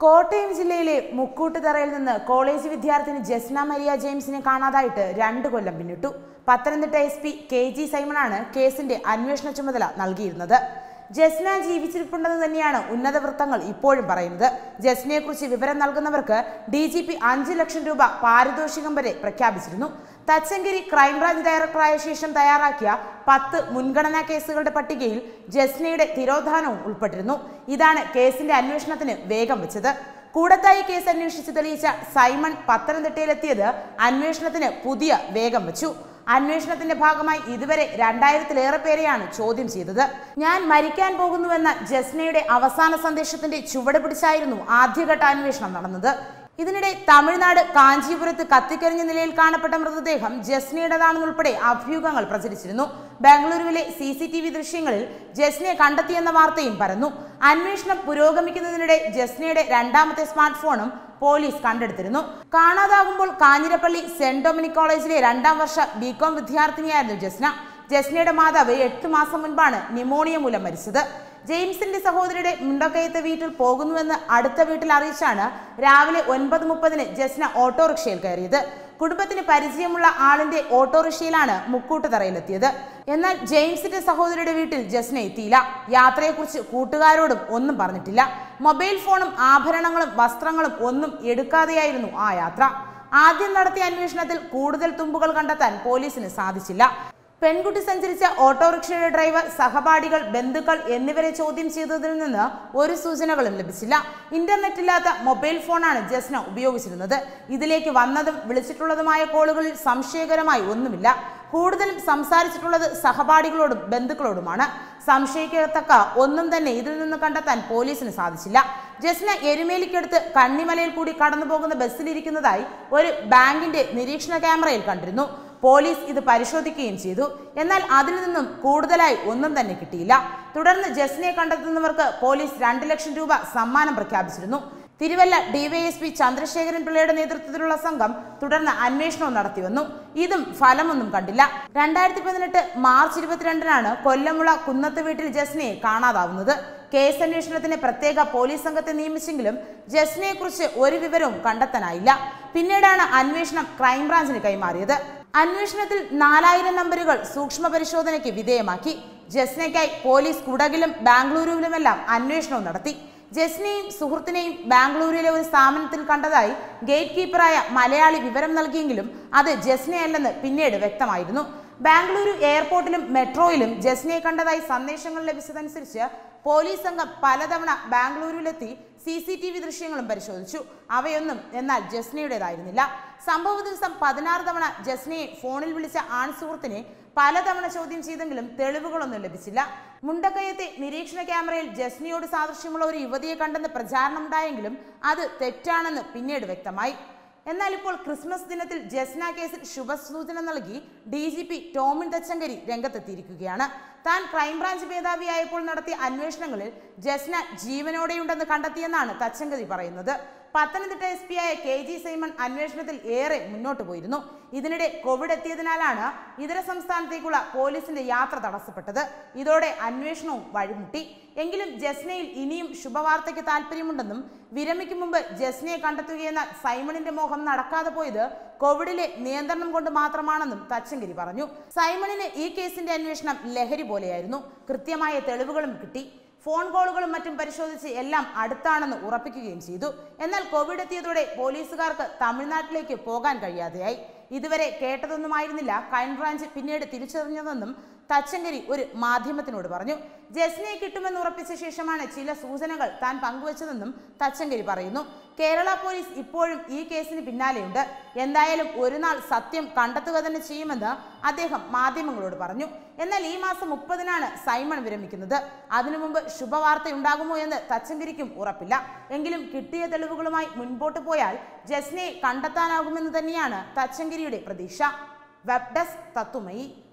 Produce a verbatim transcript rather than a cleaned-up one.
കോട്ടയം ജില്ലയിലെ മുക്കൂട്ടുതറയിൽ നിന്ന് കോളേജ് വിദ്യാർത്ഥിനി ജസ്ന മരിയ ജെയിംസിനെ കാണാതായിട്ട് രണ്ട് കൊല്ലം പിന്നിട്ടു. Pathanamthitta S P K G സൈമണാണ് കേസിന്റെ അന്വേഷണ ചുമതല നൽകിയിരുന്നത്. ജസ്ന ജീവിച്ചിരിപ്പുണ്ടെന്ന് തന്നെയാണ് ഉന്നത വൃത്തങ്ങൾ ഇപ്പോഴും പറയുന്നത്. ജസ്നയെക്കുറിച്ച് വിവരം നൽകുന്നവർക്ക് ഡി ജി പി അഞ്ച് ലക്ഷം രൂപ പാരിതോഷികം വരെ പ്രഖ്യാപിച്ചിരുന്നു. തച്ചങ്കരി ക്രൈംബ്രാഞ്ച് ഡയറക്ടറായ ശേഷം തയ്യാറാക്കിയ പത്ത് മുൻഗണനാ കേസുകളുടെ പട്ടികയിൽ ജസ്നയുടെ തിരോധാനവും ഉൾപ്പെട്ടിരുന്നു. ഇതാണ് കേസിന്റെ അന്വേഷണത്തിന് വേഗം വെച്ചത്. കൂടത്തായി കേസ് അന്വേഷിച്ച് തെളിയിച്ച സൈമൺ പത്തനംതിട്ടയിലെത്തിയത് അന്വേഷണത്തിന് പുതിയ വേഗം വെച്ചു. അന്വേഷണത്തിന്റെ ഭാഗമായി ഇതുവരെ രണ്ടായിരത്തിലേറെ പേരെയാണ് ചോദ്യം ചെയ്തത്. ഞാൻ മരിക്കാൻ പോകുന്നുവെന്ന ജസ്നയുടെ അവസാന സന്ദേശത്തിന്റെ ചുവട് പിടിച്ചായിരുന്നു ആദ്യഘട്ട അന്വേഷണം നടന്നത്. ഇതിനിടെ തമിഴ്നാട് കാഞ്ചീപുരത്ത് കത്തിക്കരിഞ്ഞ നിലയിൽ കാണപ്പെട്ട മൃതദേഹം ജസ്നയുടേതാണെന്നുൾപ്പെടെ അഭ്യൂഹങ്ങൾ പ്രചരിച്ചിരുന്നു. ബാംഗ്ലൂരുവിലെ സി സി ടി വി ദൃശ്യങ്ങളിൽ ജസ്നയെ കണ്ടെത്തിയെന്ന വാർത്തയും പരന്നു. അന്വേഷണം പുരോഗമിക്കുന്നതിനിടെ ജസ്നയുടെ രണ്ടാമത്തെ സ്മാർട്ട് ഫോണും പോലീസ് കണ്ടെടുത്തിരുന്നു. കാണാതാകുമ്പോൾ കാഞ്ഞിരപ്പള്ളി സെന്റ് ഡൊമിനിക് കോളേജിലെ രണ്ടാം വർഷ ബികോം വിദ്യാർത്ഥിനിയായിരുന്നു ജസ്ന. ജസ്നയുടെ മാതാവ് എട്ട് മാസം മുൻപാണ് ന്യൂമോണിയ മൂലം മരിച്ചത്. ജെയിംസിന്റെ സഹോദരിയുടെ മുണ്ടക്കയത്തെ വീട്ടിൽ പോകുന്നുവെന്ന് അടുത്ത വീട്ടിൽ അറിയിച്ചാണ് രാവിലെ ഒൻപത് മുപ്പതിന് ജസ്ന ഓട്ടോറിക്ഷയിൽ കയറിയത്. കുടുംബത്തിന് പരിചയമുള്ള ആളിന്റെ ഓട്ടോറിക്ഷയിലാണ് മുക്കൂട്ടുതറയിലെത്തിയത്. എന്നാൽ ജെയിംസിന്റെ സഹോദരിയുടെ വീട്ടിൽ ജസ്ന എത്തിയില്ല. യാത്രയെക്കുറിച്ച് കൂട്ടുകാരോടും ഒന്നും പറഞ്ഞിട്ടില്ല. മൊബൈൽ ഫോണും ആഭരണങ്ങളും വസ്ത്രങ്ങളും ഒന്നും എടുക്കാതെയായിരുന്നു ആ യാത്ര. ആദ്യം നടത്തിയ അന്വേഷണത്തിൽ കൂടുതൽ തുമ്പുകൾ കണ്ടെത്താൻ പോലീസിന് സാധിച്ചില്ല. പെൺകുട്ടി സഞ്ചരിച്ച ഓട്ടോറിക്ഷയുടെ ഡ്രൈവർ, സഹപാഠികൾ, ബന്ധുക്കൾ എന്നിവരെ ചോദ്യം ചെയ്തതിൽ നിന്ന് ഒരു സൂചനകളും ലഭിച്ചില്ല. ഇന്റർനെറ്റില്ലാത്ത മൊബൈൽ ഫോണാണ് ജസ്ന ഉപയോഗിച്ചിരുന്നത്. ഇതിലേക്ക് വന്നതും വിളിച്ചിട്ടുള്ളതുമായ കോളുകളിൽ സംശയകരമായി ഒന്നുമില്ല. കൂടുതലും സംസാരിച്ചിട്ടുള്ളത് സഹപാഠികളോടും ബന്ധുക്കളോടുമാണ്. സംശയിക്കത്തക്ക ഒന്നും തന്നെ ഇതിൽ നിന്ന് കണ്ടെത്താൻ പോലീസിന് സാധിച്ചില്ല. ജസ്ന എരുമേലിക്കടുത്ത് കണ്ണിമലയിൽ കൂടി കടന്നു പോകുന്ന ബസ്സിലിരിക്കുന്നതായി ഒരു ബാങ്കിന്റെ നിരീക്ഷണ ക്യാമറയിൽ കണ്ടിരുന്നു. പോലീസ് ഇത് പരിശോധിക്കുകയും ചെയ്തു. എന്നാൽ അതിൽ നിന്നും കൂടുതലായി ഒന്നും തന്നെ കിട്ടിയില്ല. തുടർന്ന് ജസ്നയെ കണ്ടെത്തുന്നവർക്ക് പോലീസ് രണ്ട് ലക്ഷം രൂപ സമ്മാനം പ്രഖ്യാപിച്ചിരുന്നു. തിരുവല്ല ഡിവൈഎസ്പി ചന്ദ്രശേഖരൻ പിള്ളയുടെ നേതൃത്വത്തിലുള്ള സംഘം തുടർന്ന് അന്വേഷണവും നടത്തിവന്നു. ഇതും ഫലമൊന്നും കണ്ടില്ല. രണ്ടായിരത്തി പതിനെട്ട് മാർച്ച് ഇരുപത്തിരണ്ടിനാണ് കൊല്ലമുള കുന്നത്ത് വീട്ടിൽ ജസ്നയെ കാണാതാവുന്നത്. കേസ് അന്വേഷണത്തിന് പ്രത്യേക പോലീസ് സംഘത്തെ നിയമിച്ചെങ്കിലും ജസ്നയെ കുറിച്ച് ഒരു വിവരവും കണ്ടെത്താനായില്ല. പിന്നീടാണ് അന്വേഷണം ക്രൈംബ്രാഞ്ചിന് കൈമാറിയത്. അന്വേഷണത്തിൽ നാലായിരം നമ്പറുകൾ സൂക്ഷ്മ പരിശോധനയ്ക്ക് വിധേയമാക്കി. ജസ്നയ്ക്കായി പോലീസ് കുടകിലും ബാംഗ്ലൂരുവിലുമെല്ലാം അന്വേഷണവും നടത്തി. ജസ്നയും സുഹൃത്തിനെയും ബാംഗ്ലൂരിലെ ഒരു സ്ഥാപനത്തിൽ കണ്ടതായി ഗേറ്റ് കീപ്പറായ മലയാളി വിവരം നൽകിയെങ്കിലും അത് ജസ്നയല്ലെന്ന് പിന്നീട് വ്യക്തമായിരുന്നു. ബാംഗ്ലൂരു എയർപോർട്ടിലും മെട്രോയിലും ജസ്നയെ കണ്ടതായി സന്ദേശങ്ങൾ ലഭിച്ചതനുസരിച്ച് പോലീസ് സംഘം പലതവണ ബാംഗ്ലൂരിലെത്തി സി സി ടി വി ദൃശ്യങ്ങളും പരിശോധിച്ചു. അവയൊന്നും എന്നാൽ ജസ്നയുടേതായിരുന്നില്ല. സംഭവ ദിവസം പതിനാറ് തവണ ജസ്നയെ ഫോണിൽ വിളിച്ച ആൺ സുഹൃത്തിനെ പലതവണ ചോദ്യം ചെയ്തെങ്കിലും തെളിവുകളൊന്നും ലഭിച്ചില്ല. മുണ്ടക്കയത്തെ നിരീക്ഷണ ക്യാമറയിൽ ജസ്നയോട് സാദൃശ്യമുള്ള ഒരു യുവതിയെ കണ്ടെന്ന് പ്രചാരണമുണ്ടായെങ്കിലും അത് തെറ്റാണെന്ന് പിന്നീട് വ്യക്തമായി. എന്നാൽ ഇപ്പോൾ ക്രിസ്മസ് ദിനത്തിൽ ജസ്ന കേസിൽ ശുഭസൂചന നൽകി D G P Tomin Thachankary രംഗത്തെത്തിയിരിക്കുകയാണ്. താൻ ക്രൈംബ്രാഞ്ച് മേധാവിയായപ്പോൾ നടത്തിയ അന്വേഷണങ്ങളിൽ ജസ്ന ജീവനോടെയുണ്ടെന്ന് കണ്ടെത്തിയെന്നാണ് തച്ചങ്കരി പറയുന്നത്. പത്തനംതിട്ട എസ് പി ആയ കെ ജി സൈമൺ അന്വേഷണത്തിൽ ഏറെ മുന്നോട്ട് പോയിരുന്നു. ഇതിനിടെ കോവിഡ് എത്തിയതിനാലാണ് ഇതര സംസ്ഥാനത്തേക്കുള്ള പോലീസിന്റെ യാത്ര തടസ്സപ്പെട്ടത്. ഇതോടെ അന്വേഷണവും വഴിമുട്ടി. എങ്കിലും ജസ്നയിൽ ഇനിയും ശുഭവാർത്തയ്ക്ക് താല്പര്യമുണ്ടെന്നും വിരമിക്കും മുമ്പ് ജസ്നയെ കണ്ടെത്തുകയെന്ന സൈമണിന്റെ മോഹം നടക്കാതെ പോയത് കോവിഡിലെ നിയന്ത്രണം കൊണ്ട് മാത്രമാണെന്നും തച്ചങ്കരി പറഞ്ഞു. സൈമണിന് ഈ കേസിന്റെ അന്വേഷണം ലഹരി പോലെയായിരുന്നു. കൃത്യമായ തെളിവുകളും കിട്ടി. ഫോൺ കോളുകളും മറ്റും പരിശോധിച്ച് എല്ലാം അടുത്താണെന്ന് ഉറപ്പിക്കുകയും ചെയ്തു. എന്നാൽ കോവിഡ് എത്തിയതോടെ പോലീസുകാർക്ക് തമിഴ്നാട്ടിലേക്ക് പോകാൻ കഴിയാതെയായി. ഇതുവരെ കേട്ടതൊന്നുമായിരുന്നില്ല ക്രൈംബ്രാഞ്ച് പിന്നീട് തിരിച്ചറിഞ്ഞതെന്നും തച്ചങ്കരി ഒരു മാധ്യമത്തിനോട് പറഞ്ഞു. ജസ്നയെ കിട്ടുമെന്ന് ഉറപ്പിച്ച ശേഷമാണ് ചില സൂചനകൾ താൻ പങ്കുവച്ചതെന്നും തച്ചങ്കരി പറയുന്നു. കേരള പോലീസ് ഇപ്പോഴും ഈ കേസിന് പിന്നാലെയുണ്ട്. എന്തായാലും ഒരു നാൾ സത്യം കണ്ടെത്തുക തന്നെ ചെയ്യുമെന്ന് അദ്ദേഹം മാധ്യമങ്ങളോട് പറഞ്ഞു. എന്നാൽ ഈ മാസം മുപ്പതിനാണ് സൈമൺ വിരമിക്കുന്നത്. അതിനു മുമ്പ് ശുഭവാർത്തയുണ്ടാകുമോ എന്ന് തച്ചങ്കരിക്കും ഉറപ്പില്ല. എങ്കിലും കിട്ടിയ തെളിവുകളുമായി മുൻപോട്ട് പോയാൽ ജസ്നയെ കണ്ടെത്താനാകുമെന്ന് തന്നെയാണ് തച്ചങ്കരിയുടെ പ്രതീക്ഷ. Web desk തത്തുമയി.